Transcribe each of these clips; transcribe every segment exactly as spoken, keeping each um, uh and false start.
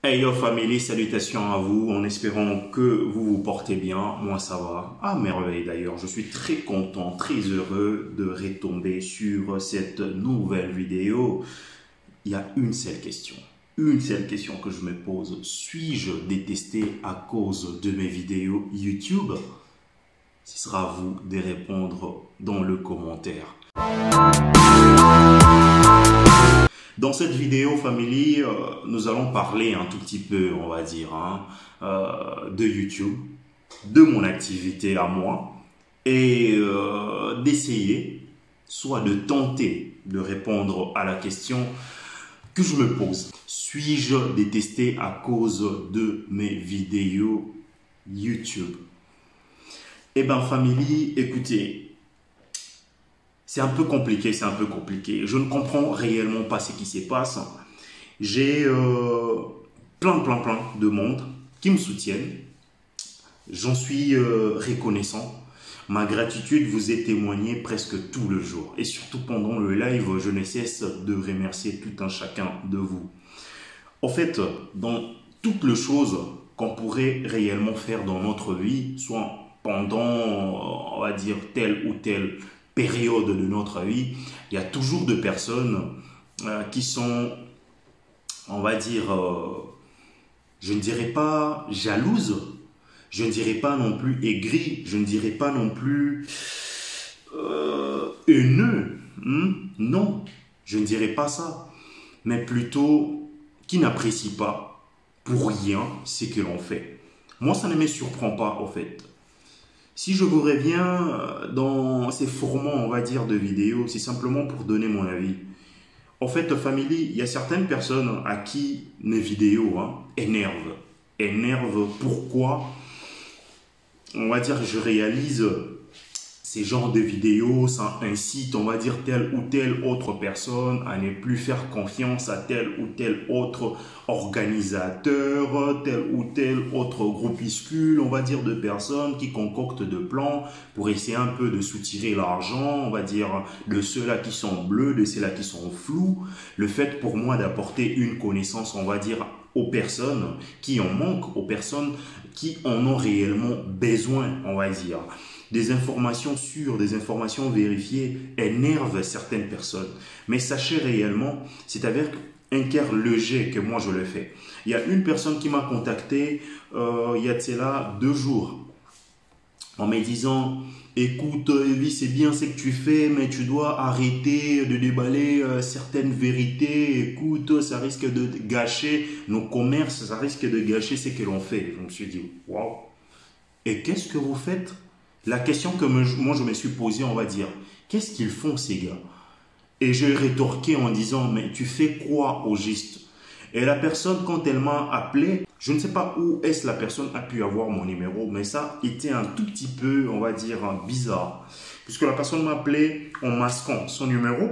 Hey yo family, salutations à vous, en espérant que vous vous portez bien. Moi ça va, à merveille d'ailleurs. Je suis très content, très heureux de retomber sur cette nouvelle vidéo. Il y a une seule question, une seule question que je me pose. Suis-je détesté à cause de mes vidéos YouTube? Ce sera à vous de répondre dans le commentaire. Dans cette vidéo, family, euh, nous allons parler un tout petit peu, on va dire, hein, euh, de YouTube, de mon activité à moi, et euh, d'essayer, soit de tenter de répondre à la question que je me pose. Suis-je détesté à cause de mes vidéos YouTube? Eh bien, family, écoutez, c'est un peu compliqué, c'est un peu compliqué. Je ne comprends réellement pas ce qui se passe. J'ai euh, plein, plein, plein de monde qui me soutiennent. J'en suis euh, reconnaissant. Ma gratitude vous est témoignée presque tout le jour. Et surtout pendant le live, je ne cesse de remercier tout un chacun de vous. En fait, dans toutes les choses qu'on pourrait réellement faire dans notre vie, soit pendant, on va dire, telle ou telle période de notre vie, il y a toujours des personnes euh, qui sont, on va dire, euh, je ne dirais pas jalouses, je ne dirais pas non plus aigries, je ne dirais pas non plus euh, haineux. Hmm? Non, je ne dirais pas ça, mais plutôt qui n'apprécient pas pour rien ce que l'on fait. Moi, ça ne me surprend pas, en fait. Si je vous reviens dans ces formats, on va dire, de vidéos, c'est simplement pour donner mon avis. En fait, family, il y a certaines personnes à qui mes vidéos hein, énervent. Énervent pourquoi, on va dire, je réalise ces genres de vidéos, ça incite, on va dire, telle ou telle autre personne à ne plus faire confiance à tel ou tel autre organisateur, tel ou tel autre groupuscule, on va dire, de personnes qui concoctent de plans pour essayer un peu de soutirer l'argent, on va dire, de ceux-là qui sont bleus, de ceux-là qui sont flous. Le fait pour moi d'apporter une connaissance, on va dire, aux personnes qui en manquent, aux personnes qui en ont réellement besoin, on va dire. Des informations sûres, des informations vérifiées énervent certaines personnes. Mais sachez réellement, c'est avec un cœur léger que moi je le fais. Il y a une personne qui m'a contacté euh, il y a de cela deux jours en me disant « Écoute, Evie, c'est bien ce que tu fais, mais tu dois arrêter de déballer euh, certaines vérités. Écoute, ça risque de gâcher nos commerces, ça risque de gâcher ce que l'on fait. » Je me suis dit « Waouh ! Et qu'est-ce que vous faites ?» La question que me, moi je me suis posée, on va dire, qu'est-ce qu'ils font ces gars? Et j'ai rétorqué en disant, mais tu fais quoi au juste? Et la personne, quand elle m'a appelé, je ne sais pas où est-ce la personne a pu avoir mon numéro, mais ça était un tout petit peu, on va dire, bizarre. Puisque la personne m'a appelé en masquant son numéro.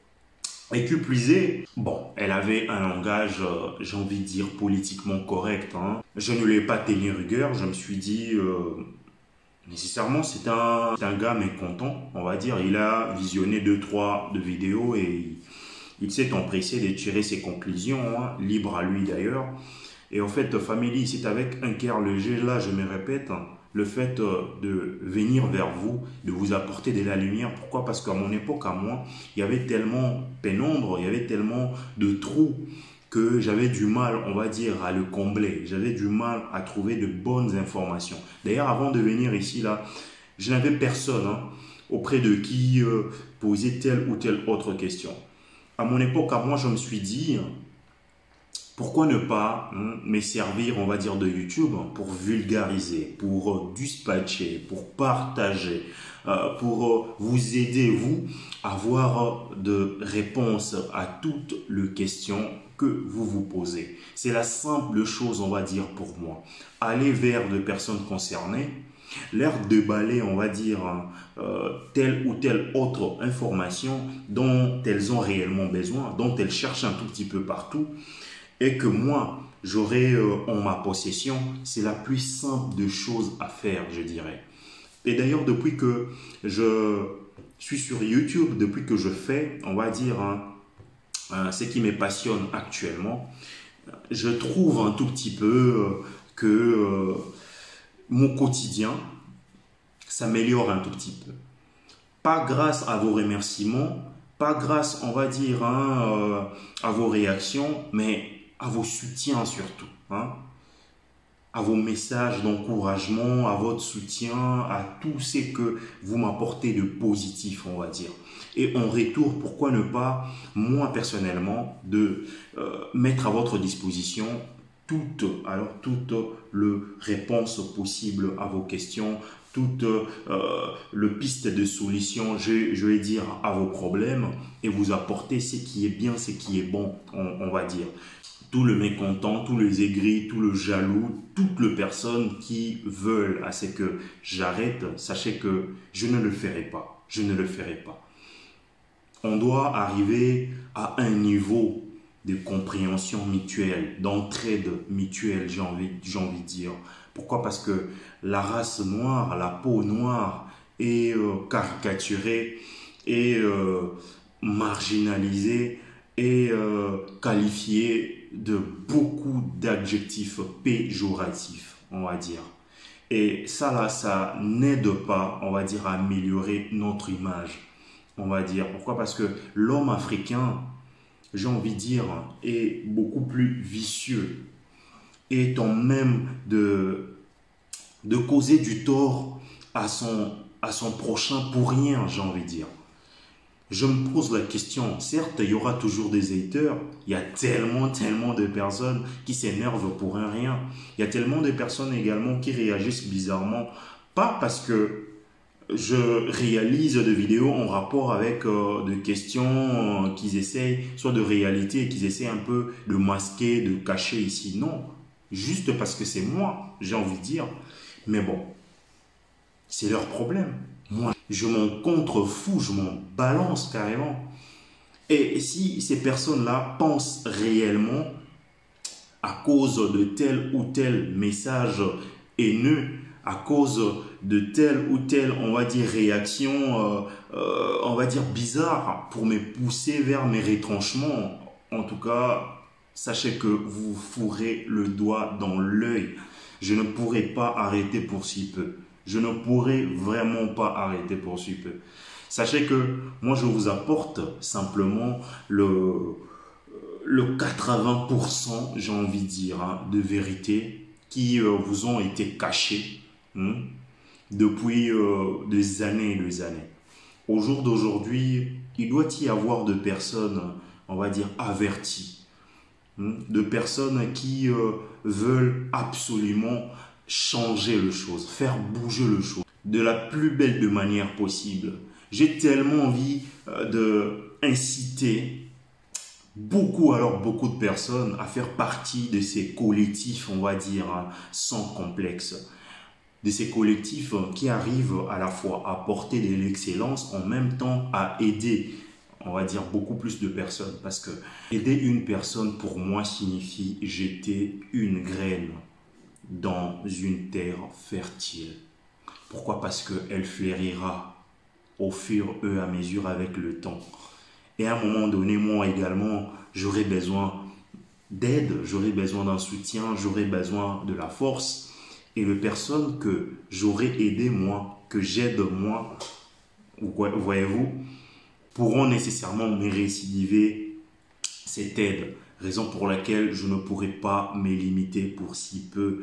Et que plus est, bon, elle avait un langage, euh, j'ai envie de dire, politiquement correct. Hein. Je ne lui ai pas tenu rigueur, je me suis dit... Euh, Nécessairement, c'est un, un gars mécontent, on va dire. Il a visionné deux, trois de vidéos et il, il s'est empressé de tirer ses conclusions, hein, libre à lui d'ailleurs. Et en fait, family, c'est avec un cœur léger, là, je me répète, hein, le fait de venir vers vous, de vous apporter de la lumière. Pourquoi? Parce qu'à mon époque, à moi, il y avait tellement pénombre, il y avait tellement de trous que j'avais du mal, on va dire, à le combler. J'avais du mal à trouver de bonnes informations. D'ailleurs, avant de venir ici, là, je n'avais personne hein, auprès de qui euh, poser telle ou telle autre question. À mon époque, à moi, je me suis dit, pourquoi ne pas hein, me servir, on va dire, de YouTube pour vulgariser, pour euh, dispatcher, pour partager, euh, pour euh, vous aider, vous, à avoir euh, de réponses à toutes les questions que vous vous posez. C'est la simple chose, on va dire, pour moi. Aller vers des personnes concernées, leur déballer, on va dire, euh, telle ou telle autre information dont elles ont réellement besoin, dont elles cherchent un tout petit peu partout, et que moi, j'aurai euh, en ma possession, c'est la plus simple de choses à faire, je dirais. Et d'ailleurs, depuis que je suis sur YouTube, depuis que je fais, on va dire, hein, euh, ce qui me passionne actuellement, je trouve un tout petit peu que euh, mon quotidien s'améliore un tout petit peu. Pas grâce à vos remerciements, pas grâce, on va dire, hein, euh, à vos réactions, mais à vos soutiens surtout. Hein, à vos messages d'encouragement, à votre soutien, à tout ce que vous m'apportez de positif, on va dire. Et en retour, pourquoi ne pas, moi personnellement, de euh, mettre à votre disposition toutes, alors toutes les réponses possibles à vos questions, toutes euh, les pistes de solutions, je, je vais dire, à vos problèmes, et vous apporter ce qui est bien, ce qui est bon, on, on va dire. Tous les mécontents, tous les aigris, tous les jaloux, toutes les personnes qui veulent à ce que j'arrête, sachez que je ne le ferai pas. Je ne le ferai pas. On doit arriver à un niveau de compréhension mutuelle, d'entraide mutuelle, j'ai envie, j'ai envie de dire. Pourquoi? Parce que la race noire, la peau noire est euh, caricaturée et euh, marginalisée et euh, qualifiée de beaucoup d'adjectifs péjoratifs, on va dire. Et ça là, ça n'aide pas, on va dire, à améliorer notre image, on va dire. Pourquoi? Parce que l'homme africain, j'ai envie de dire, est beaucoup plus vicieux, étant même de, de causer du tort à son, à son prochain pour rien, j'ai envie de dire. Je me pose la question, certes, il y aura toujours des haters, il y a tellement, tellement de personnes qui s'énervent pour un rien. Il y a tellement de personnes également qui réagissent bizarrement, pas parce que je réalise des vidéos en rapport avec euh, des questions euh, qu'ils essayent, soit de réalité, qu'ils essayent un peu de masquer, de cacher ici. Non, juste parce que c'est moi, j'ai envie de dire. Mais bon, c'est leur problème. Moi, je m'en contrefous, je m'en balance carrément. Et si ces personnes-là pensent réellement, à cause de tel ou tel message haineux, à cause de telle ou telle, on va dire, réaction, euh, euh, on va dire, bizarre, pour me pousser vers mes retranchements, en tout cas, sachez que vous fourrez le doigt dans l'œil. Je ne pourrai pas arrêter pour si peu. Je ne pourrai vraiment pas arrêter pour si peu. Sachez que moi, je vous apporte simplement le, le quatre-vingts pour cent, j'ai envie de dire, hein, de vérité qui euh, vous ont été cachées hein, depuis euh, des années et des années. Au jour d'aujourd'hui, il doit y avoir de personnes, on va dire, averties, hein, de personnes qui euh, veulent absolument changer les choses, faire bouger les choses de la plus belle de manière possible. J'ai tellement envie euh, de inciter beaucoup, alors beaucoup de personnes à faire partie de ces collectifs, on va dire, hein, sans complexe. De ces collectifs qui arrivent à la fois à porter de l'excellence, en même temps à aider, on va dire, beaucoup plus de personnes. Parce que aider une personne, pour moi, signifie jeter une graine dans une terre fertile. Pourquoi? Parce qu'elle fleurira au fur et à mesure avec le temps. Et à un moment donné, moi également, j'aurai besoin d'aide, j'aurai besoin d'un soutien, j'aurai besoin de la force. Et les personnes que j'aurai aidées, moi, que j'aide moi, voyez-vous, pourront nécessairement me récidiver cette aide. Raison pour laquelle je ne pourrai pas me limiter pour si peu.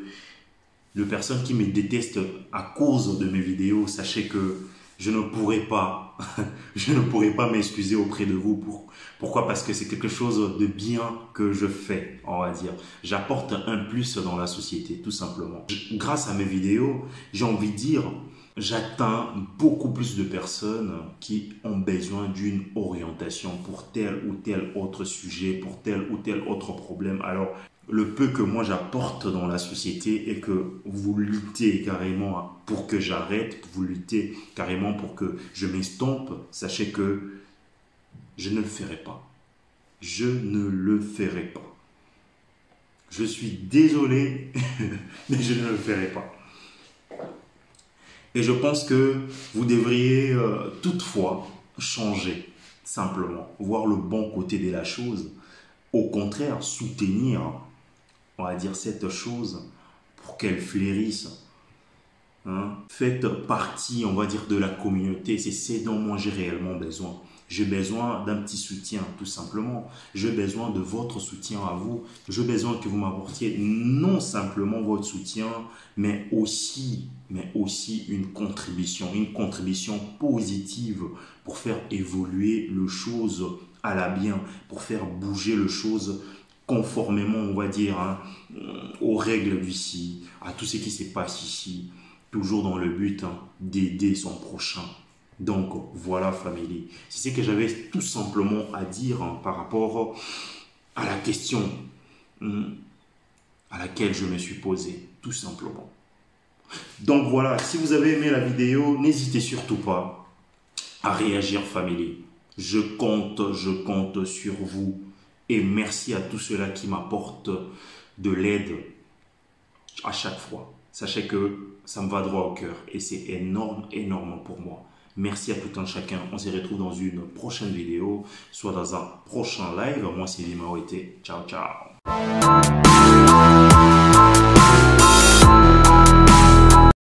Les personnes qui me détestent à cause de mes vidéos, sachez que je ne pourrai pas, je ne pourrai pas m'excuser auprès de vous. Pour, pourquoi? Parce que c'est quelque chose de bien que je fais, on va dire. J'apporte un plus dans la société, tout simplement. Grâce à mes vidéos, j'ai envie de dire, j'atteins beaucoup plus de personnes qui ont besoin d'une orientation pour tel ou tel autre sujet, pour tel ou tel autre problème. Alors, le peu que moi j'apporte dans la société et que vous luttez carrément pour que j'arrête, vous luttez carrément pour que je m'estompe, sachez que je ne le ferai pas. Je ne le ferai pas. Je suis désolé, mais je ne le ferai pas. Et je pense que vous devriez euh, toutefois changer, simplement, voir le bon côté de la chose. Au contraire, soutenir on va dire, cette chose pour qu'elle fleurisse. Hein? Faites partie, on va dire, de la communauté. C'est ce dont moi j'ai réellement besoin. J'ai besoin d'un petit soutien, tout simplement. J'ai besoin de votre soutien à vous. J'ai besoin que vous m'apportiez non simplement votre soutien, mais aussi, mais aussi une contribution, une contribution positive pour faire évoluer les choses à la bien, pour faire bouger les choses conformément, on va dire, hein, aux règles d'ici, à tout ce qui se passe ici, toujours dans le but hein, d'aider son prochain. Donc voilà famille, c'est ce que j'avais tout simplement à dire hein, par rapport à la question hum, à laquelle je me suis posé, tout simplement. Donc voilà, si vous avez aimé la vidéo, n'hésitez surtout pas à réagir famille. Je compte, je compte sur vous et merci à tous ceux-là qui m'apportent de l'aide à chaque fois. Sachez que ça me va droit au cœur et c'est énorme, énorme pour moi. Merci à tout un chacun. On se retrouve dans une prochaine vidéo, soit dans un prochain live. Moi, c'est Limao et ciao, ciao.